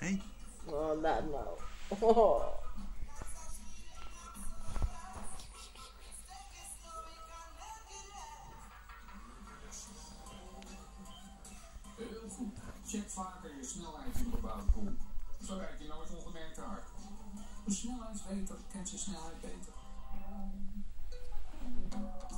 Hey. Oh, laat nou. Oh. Heel goed. Check vaker je snelheid in de gebouwde kom. Zo rijd je nooit ongemerkt te hard. Een snelheidsmeter kent zijn snelheid beter.